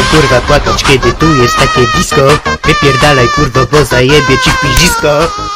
kurwa płakać, kiedy tu jest takie disco. Wypierdalaj kurwo, bo zajebie ci pizisko.